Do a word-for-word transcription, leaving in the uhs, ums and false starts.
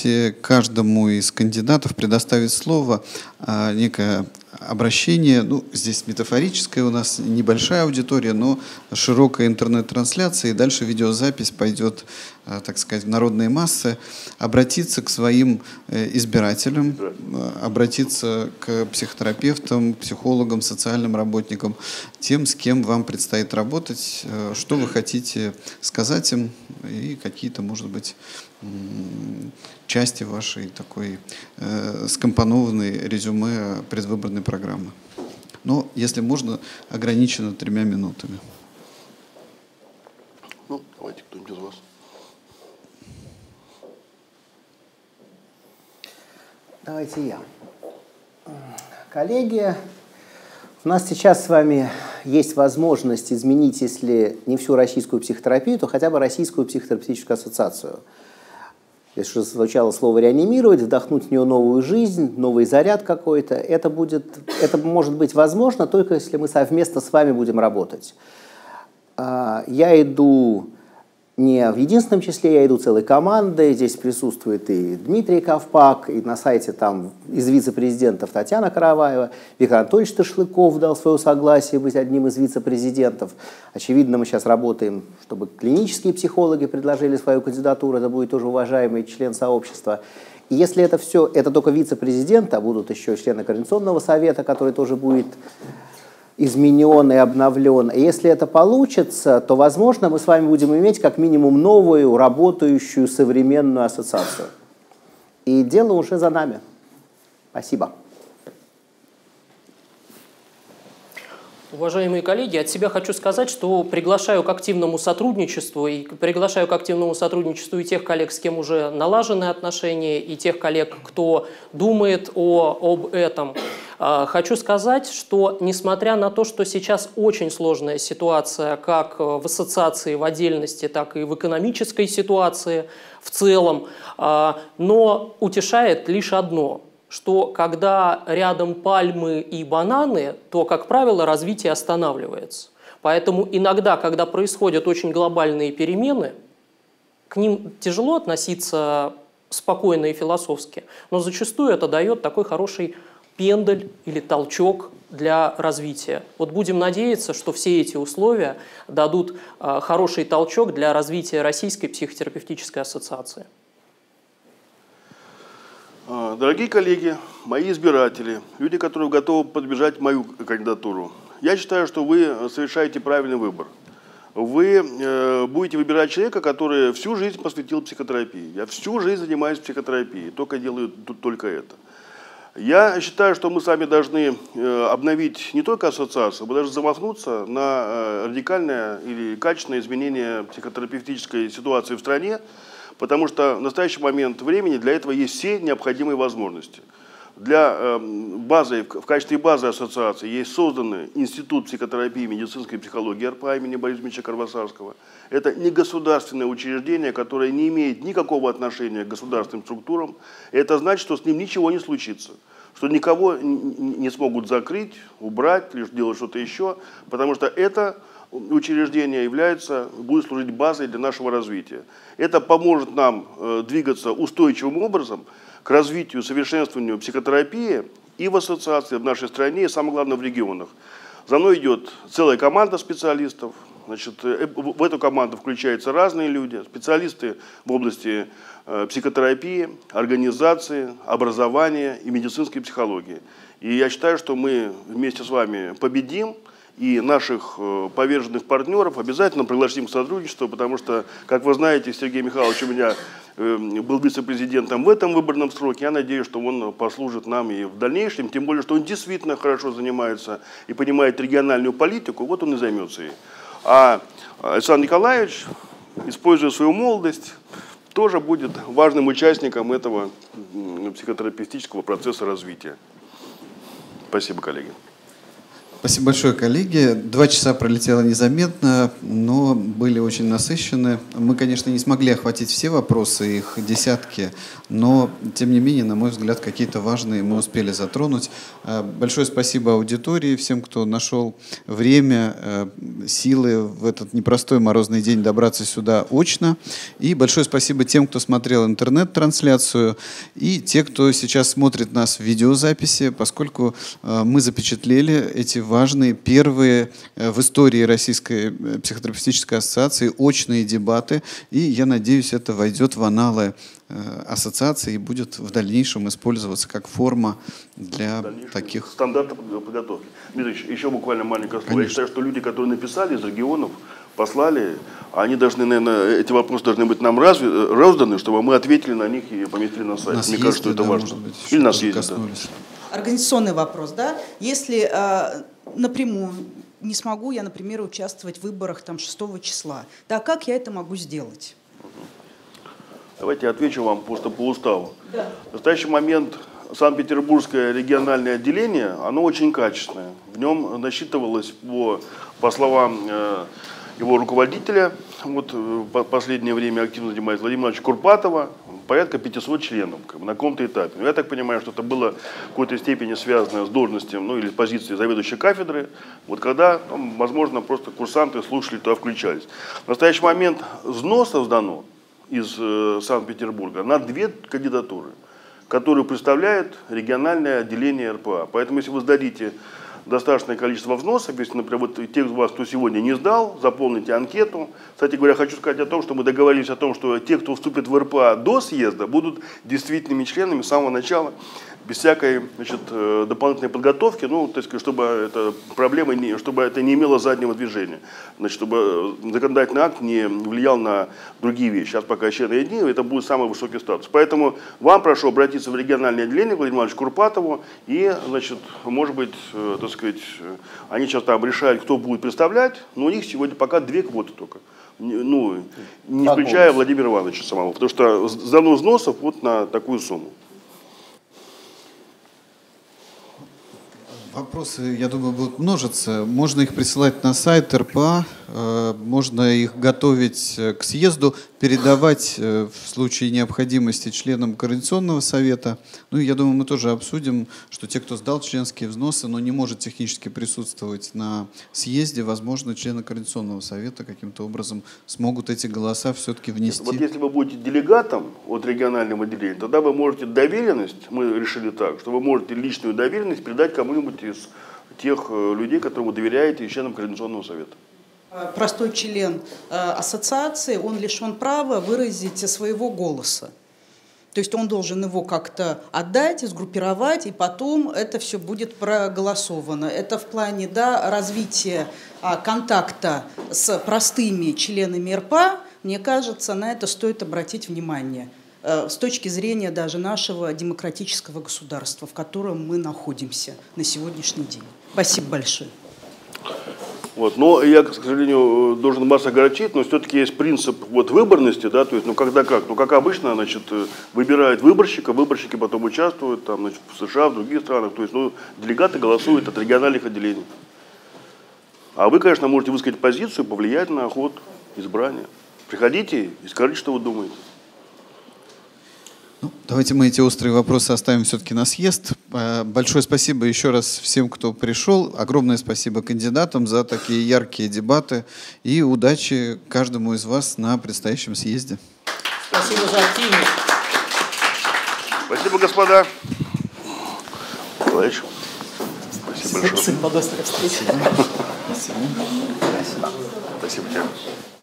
позвольте каждому из кандидатов предоставить слово, некое обращение. Ну, здесь метафорическая у нас небольшая аудитория, но широкая интернет-трансляция, и дальше видеозапись пойдет, так сказать, в народные массы. Обратиться к своим избирателям, обратиться к психотерапевтам, психологам, социальным работникам, тем, с кем вам предстоит работать, что вы хотите сказать им, и какие-то, может быть, части вашей такой э, скомпонованной резюме предвыборной программы. Но, если можно, ограничено тремя минутами. Ну, давайте кто-нибудь из вас. Давайте я. Коллеги, у нас сейчас с вами есть возможность изменить, если не всю российскую психотерапию, то хотя бы Российскую психотерапевтическую ассоциацию. Если уже звучало слово «реанимировать», вдохнуть в нее новую жизнь, новый заряд какой-то, это, будет, это может быть возможно только если мы совместно с вами будем работать. Я иду не в единственном числе, я иду целой командой. Здесь присутствует и Дмитрий Ковпак, и на сайте там из вице-президентов Татьяна Караваева. Виктор Анатольевич Ташлыков дал свое согласие быть одним из вице-президентов. Очевидно, мы сейчас работаем, чтобы клинические психологи предложили свою кандидатуру. Это будет тоже уважаемый член сообщества. И если это все, это только вице-президент, а будут еще члены Координационного совета, который тоже будет изменен и обновлен. И если это получится, то, возможно, мы с вами будем иметь как минимум новую, работающую, современную ассоциацию. И дело уже за нами. Спасибо. Уважаемые коллеги, от себя хочу сказать, что приглашаю к активному сотрудничеству, и приглашаю к активному сотрудничеству и тех коллег, с кем уже налажены отношения, и тех коллег, кто думает о, об этом. Хочу сказать, что несмотря на то, что сейчас очень сложная ситуация как в ассоциации в отдельности, так и в экономической ситуации в целом, но утешает лишь одно – что когда рядом пальмы и бананы, то, как правило, развитие останавливается. Поэтому иногда, когда происходят очень глобальные перемены, к ним тяжело относиться спокойно и философски, но зачастую это дает такой хороший пендаль или толчок для развития. Вот будем надеяться, что все эти условия дадут хороший толчок для развития Российской психотерапевтической ассоциации. Дорогие коллеги, мои избиратели, люди, которые готовы поддержать мою кандидатуру, я считаю, что вы совершаете правильный выбор. Вы э, будете выбирать человека, который всю жизнь посвятил психотерапии. Я всю жизнь занимаюсь психотерапией, только делаю только это. Я считаю, что мы сами должны э, обновить не только ассоциацию, мы должны замахнуться на э, радикальное или качественное изменение психотерапевтической ситуации в стране, потому что в настоящий момент времени для этого есть все необходимые возможности. Для э, базы, в качестве базы ассоциации есть созданный Институт психотерапии и медицинской психологии эр пэ а имени Бориса Дмитриевича Карвасарского. Это негосударственное учреждение, которое не имеет никакого отношения к государственным структурам. И это значит, что с ним ничего не случится, что никого не смогут закрыть, убрать, лишь делать что-то еще, потому что это учреждение является, будет служить базой для нашего развития. Это поможет нам э, двигаться устойчивым образом к развитию, совершенствованию психотерапии и в ассоциации, в нашей стране, и самое главное в регионах. За мной идет целая команда специалистов. Значит, в эту команду включаются разные люди, специалисты в области э, психотерапии, организации, образования и медицинской психологии. И я считаю, что мы вместе с вами победим. И наших поверженных партнеров обязательно пригласим к сотрудничеству, потому что, как вы знаете, Сергей Михайлович у меня был вице-президентом в этом выборном сроке. Я надеюсь, что он послужит нам и в дальнейшем, тем более, что он действительно хорошо занимается и понимает региональную политику, вот он и займется ей. А Александр Николаевич, используя свою молодость, тоже будет важным участником этого психотерапевтического процесса развития. Спасибо, коллеги. Спасибо большое, коллеги. Два часа пролетело незаметно, но были очень насыщены. Мы, конечно, не смогли охватить все вопросы, их десятки, но, тем не менее, на мой взгляд, какие-то важные мы успели затронуть. Большое спасибо аудитории, всем, кто нашел время, силы в этот непростой морозный день добраться сюда очно. И большое спасибо тем, кто смотрел интернет-трансляцию, и те, кто сейчас смотрит нас в видеозаписи, поскольку мы запечатлели эти важные первые в истории Российской психотерапевтической ассоциации очные дебаты, и я надеюсь, это войдет в аналы ассоциации и будет в дальнейшем использоваться как форма для таких стандартов подготовки. Дмитрий, еще буквально маленькое слово. Я считаю, что люди, которые написали из регионов, послали, они должны, наверное, эти вопросы должны быть нам разви, разданы, чтобы мы ответили на них и поместили на сайт. Мне кажется, что это да, важно. Быть, или нас ездит. Да. Организационный вопрос, да? Если э, напрямую не смогу я, например, участвовать в выборах там, шестого числа, да, как я это могу сделать? Давайте я отвечу вам просто по уставу. Да. В настоящий момент Санкт-Петербургское региональное отделение, оно очень качественное. В нем насчитывалось, по, по словам э, его руководителя, вот в последнее время активно занимается Владимира Владимировича Курпатова, порядка пятисот членов как бы, на каком-то этапе. Но я так понимаю, что это было в какой-то степени связано с должностью, ну или с позицией заведующей кафедры, вот когда, там, возможно, просто курсанты, слушатели туда включались. В настоящий момент взносов сдано из э, Санкт-Петербурга на две кандидатуры, которые представляют региональное отделение эр пэ а. Поэтому, если вы сдадите достаточное количество взносов, если, например, вот тех из вас, кто сегодня не сдал, заполните анкету. Кстати говоря, хочу сказать о том, что мы договорились о том, что те, кто вступит в эр пэ а до съезда, будут действительными членами с самого начала, без всякой, значит, дополнительной подготовки, ну, так сказать, чтобы эта проблема, не, чтобы это не имело заднего движения, значит, чтобы законодательный акт не влиял на другие вещи. Сейчас пока члены одни, это будет самый высокий статус. Поэтому вам прошу обратиться в региональное отделение Владимиру Владимировичу Курпатову, и, значит, может быть, так сказать, они сейчас там решают, кто будет представлять, но у них сегодня пока две квоты только. Ну, не включая Владимира Ивановича самого, потому что сдано взносов вот на такую сумму. Вопросы, я думаю, будут множиться. Можно их присылать на сайт эр пэ а, можно их готовить к съезду, передавать в случае необходимости членам Координационного совета. Ну и я думаю, мы тоже обсудим, что те, кто сдал членские взносы, но не может технически присутствовать на съезде, возможно, члены Координационного совета каким-то образом смогут эти голоса все-таки внести. Вот если вы будете делегатом от регионального отделения, тогда вы можете доверенность, мы решили так, что вы можете личную доверенность передать кому-нибудь из тех людей, которым вы доверяете, и членам Координационного совета. Простой член ассоциации, он лишен права выразить своего голоса. То есть он должен его как-то отдать, сгруппировать, и потом это все будет проголосовано. Это в плане, да, развития а, контакта с простыми членами эр пэ а, мне кажется, на это стоит обратить внимание э, с точки зрения даже нашего демократического государства, в котором мы находимся на сегодняшний день. Спасибо большое. Вот. Но я, к сожалению, должен вас огорчить, но все-таки есть принцип вот, выборности, да, то есть, ну когда как, ну как обычно, значит, выбирают выборщика, выборщики потом участвуют, там, значит, в США, в других странах, то есть, ну, делегаты голосуют от региональных отделений. А вы, конечно, можете высказать позицию, повлиять на ход избрания. Приходите и скажите, что вы думаете. Ну, давайте мы эти острые вопросы оставим все-таки на съезд. Большое спасибо еще раз всем, кто пришел. Огромное спасибо кандидатам за такие яркие дебаты. И удачи каждому из вас на предстоящем съезде. Спасибо за активность. Спасибо, господа. Товарищ. Спасибо большое. Спасибо. Спасибо. Спасибо тебе.